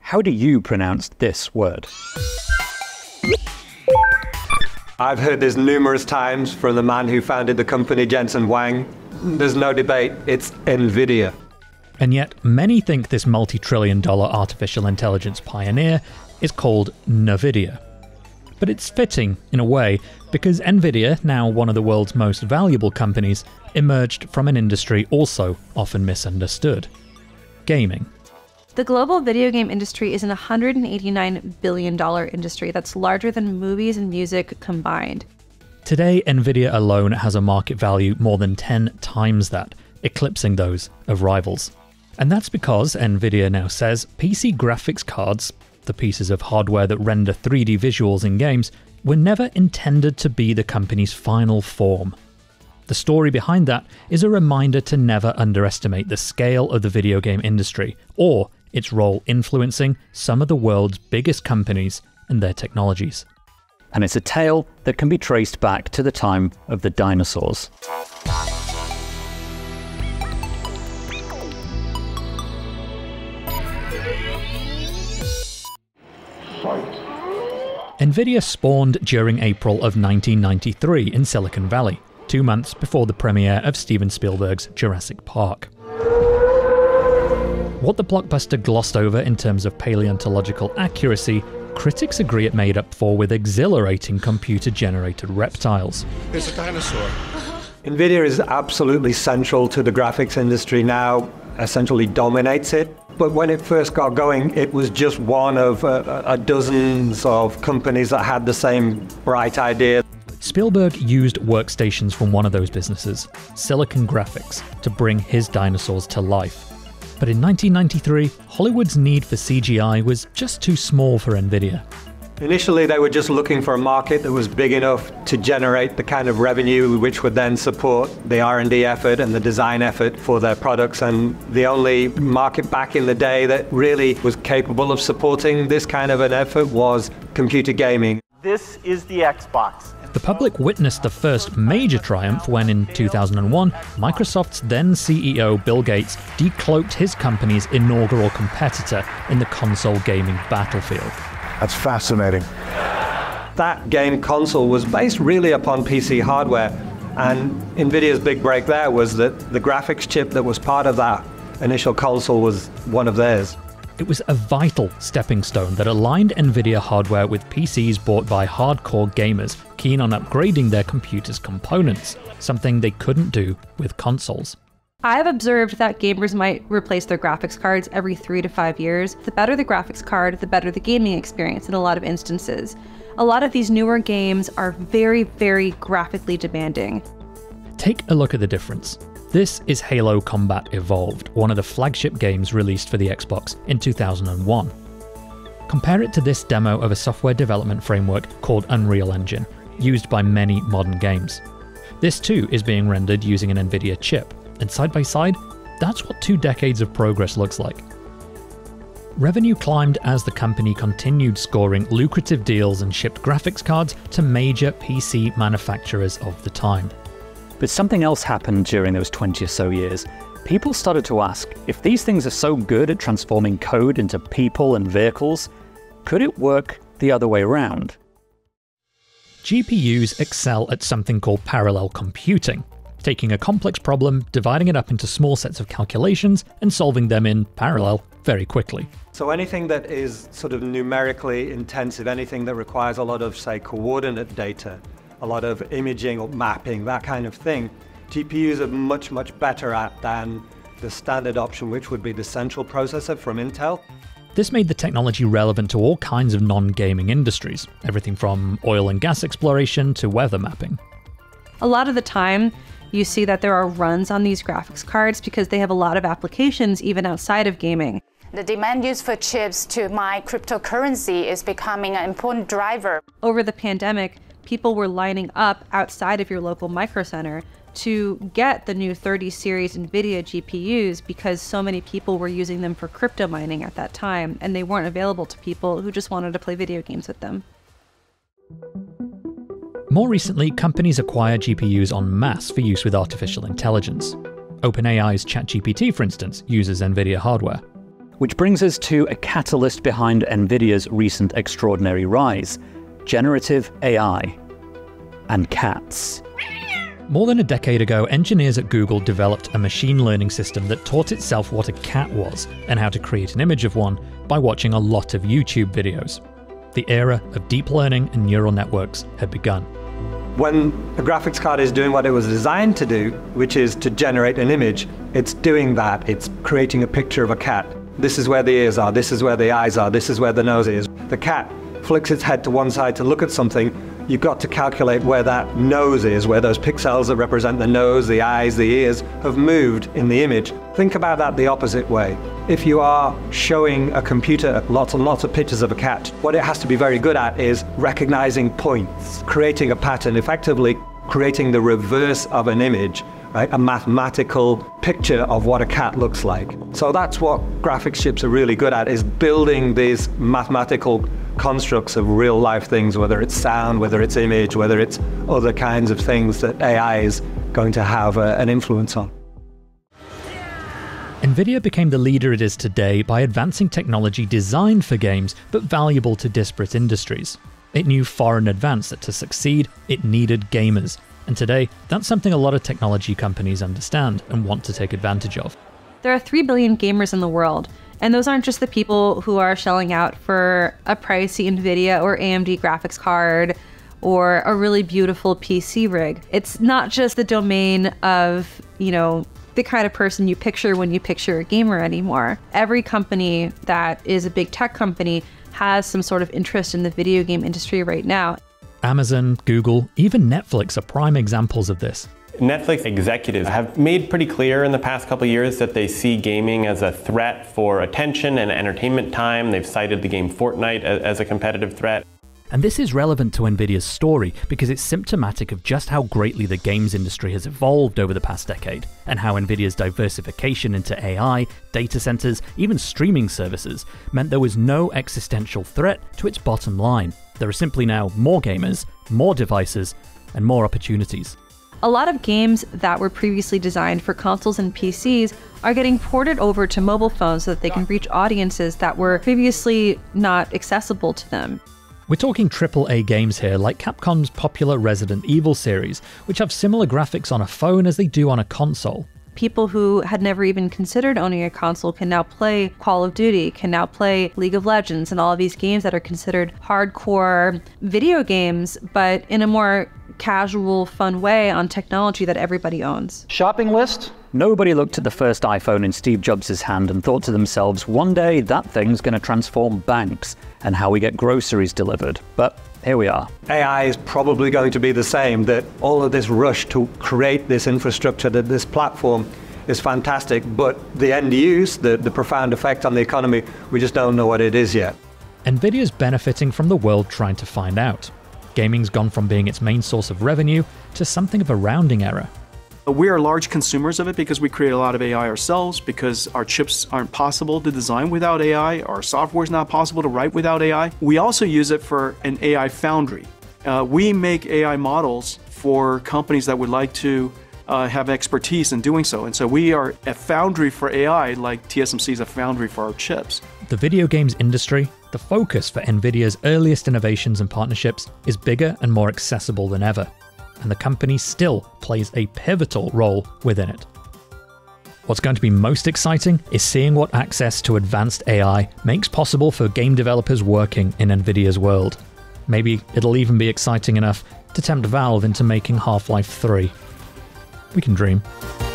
How do you pronounce this word? I've heard this numerous times from the man who founded the company, Jensen Huang. There's no debate, it's Nvidia. And yet, many think this multi-trillion-dollar artificial intelligence pioneer is called Nvidia. But it's fitting, in a way, because Nvidia, now one of the world's most valuable companies, emerged from an industry also often misunderstood: gaming. The global video game industry is an $189 billion industry that's larger than movies and music combined. Today, Nvidia alone has a market value more than 10 times that, eclipsing those of rivals. And that's because, Nvidia now says, PC graphics cards, the pieces of hardware that render 3D visuals in games, were never intended to be the company's final form. The story behind that is a reminder to never underestimate the scale of the video game industry, or its role influencing some of the world's biggest companies and their technologies. And it's a tale that can be traced back to the time of the dinosaurs. Nvidia spawned during April of 1993 in Silicon Valley, 2 months before the premiere of Steven Spielberg's Jurassic Park. What the blockbuster glossed over in terms of paleontological accuracy, critics agree it made up for with exhilarating computer-generated reptiles. It's a dinosaur. Nvidia is absolutely central to the graphics industry now, essentially dominates it. But when it first got going, it was just one of dozens of companies that had the same bright idea. Spielberg used workstations from one of those businesses, Silicon Graphics, to bring his dinosaurs to life. But in 1993, Hollywood's need for CGI was just too small for Nvidia. Initially, they were just looking for a market that was big enough to generate the kind of revenue which would then support the R&D effort and the design effort for their products. And the only market back in the day that really was capable of supporting this kind of an effort was computer gaming. This is the Xbox. The public witnessed the first major triumph when, in 2001, Microsoft's then CEO Bill Gates decloaked his company's inaugural competitor in the console gaming battlefield. That's fascinating. That game console was based really upon PC hardware, and Nvidia's big break there was that the graphics chip that was part of that initial console was one of theirs. It was a vital stepping stone that aligned Nvidia hardware with PCs bought by hardcore gamers keen on upgrading their computers' components, something they couldn't do with consoles. I've observed that gamers might replace their graphics cards every 3 to 5 years. The better the graphics card, the better the gaming experience in a lot of instances. A lot of these newer games are very, very graphically demanding. Take a look at the difference. This is Halo Combat Evolved, one of the flagship games released for the Xbox in 2001. Compare it to this demo of a software development framework called Unreal Engine, used by many modern games. This too is being rendered using an Nvidia chip, and side by side, that's what 2 decades of progress looks like. Revenue climbed as the company continued scoring lucrative deals and shipped graphics cards to major PC manufacturers of the time. But something else happened during those 20 or so years. People started to ask, if these things are so good at transforming code into people and vehicles, could it work the other way around? GPUs excel at something called parallel computing, taking a complex problem, dividing it up into small sets of calculations, and solving them in parallel very quickly. So anything that is sort of numerically intensive, anything that requires a lot of, say, coordinate data, a lot of imaging or mapping, that kind of thing, GPUs are much, much better at than the standard option, which would be the central processor from Intel. This made the technology relevant to all kinds of non-gaming industries, everything from oil and gas exploration to weather mapping. A lot of the time, you see that there are runs on these graphics cards because they have a lot of applications even outside of gaming. The demand used for chips to mine cryptocurrency is becoming an important driver. Over the pandemic, people were lining up outside of your local micro center to get the new 30 series Nvidia GPUs because so many people were using them for crypto mining at that time, and they weren't available to people who just wanted to play video games with them. More recently, companies acquire GPUs en masse for use with artificial intelligence. OpenAI's ChatGPT, for instance, uses Nvidia hardware. Which brings us to a catalyst behind Nvidia's recent extraordinary rise: generative AI and cats. More than a decade ago, engineers at Google developed a machine learning system that taught itself what a cat was and how to create an image of one by watching a lot of YouTube videos. The era of deep learning and neural networks had begun. When a graphics card is doing what it was designed to do, which is to generate an image, it's doing that. It's creating a picture of a cat. This is where the ears are, this is where the eyes are, this is where the nose is. The cat flicks its head to one side to look at something. You've got to calculate where that nose is, where those pixels that represent the nose, the eyes, the ears have moved in the image. Think about that the opposite way. If you are showing a computer lots and lots of pictures of a cat, what it has to be very good at is recognizing points, creating a pattern, effectively creating the reverse of an image, right? A mathematical picture of what a cat looks like. So that's what graphics chips are really good at, is building these mathematical constructs of real life things, whether it's sound, whether it's image, whether it's other kinds of things that AI is going to have an influence on. Nvidia became the leader it is today by advancing technology designed for games but valuable to disparate industries. It knew far in advance that to succeed, it needed gamers. And today, that's something a lot of technology companies understand and want to take advantage of. There are 3 billion gamers in the world. And those aren't just the people who are shelling out for a pricey Nvidia or AMD graphics card or a really beautiful PC rig. It's not just the domain of, the kind of person you picture when you picture a gamer anymore. Every company that is a big tech company has some sort of interest in the video game industry right now. Amazon, Google, even Netflix are prime examples of this. Netflix executives have made pretty clear in the past couple of years that they see gaming as a threat for attention and entertainment time. They've cited the game Fortnite as a competitive threat. And this is relevant to Nvidia's story because it's symptomatic of just how greatly the games industry has evolved over the past decade, and how Nvidia's diversification into AI, data centers, even streaming services meant there was no existential threat to its bottom line. There are simply now more gamers, more devices, and more opportunities. A lot of games that were previously designed for consoles and PCs are getting ported over to mobile phones so that they can reach audiences that were previously not accessible to them. We're talking AAA games here, like Capcom's popular Resident Evil series, which have similar graphics on a phone as they do on a console. People who had never even considered owning a console can now play Call of Duty, can now play League of Legends, and all of these games that are considered hardcore video games, but in a more casual, fun way on technology that everybody owns. Shopping list? Nobody looked at the first iPhone in Steve Jobs' hand and thought to themselves, one day that thing's going to transform banks and how we get groceries delivered. But here we are. AI is probably going to be the same, that all of this rush to create this infrastructure, that this platform is fantastic, but the end use, the profound effect on the economy, we just don't know what it is yet. Nvidia's benefiting from the world trying to find out. Gaming's gone from being its main source of revenue to something of a rounding error. We are large consumers of it because we create a lot of AI ourselves, because our chips aren't possible to design without AI, our software is not possible to write without AI. We also use it for an AI foundry. We make AI models for companies that would like to have expertise in doing so. And so we are a foundry for AI, like TSMC is a foundry for our chips. The video games industry, the focus for Nvidia's earliest innovations and partnerships, is bigger and more accessible than ever. And the company still plays a pivotal role within it. What's going to be most exciting is seeing what access to advanced AI makes possible for game developers working in Nvidia's world. Maybe it'll even be exciting enough to tempt Valve into making Half-Life 3. We can dream.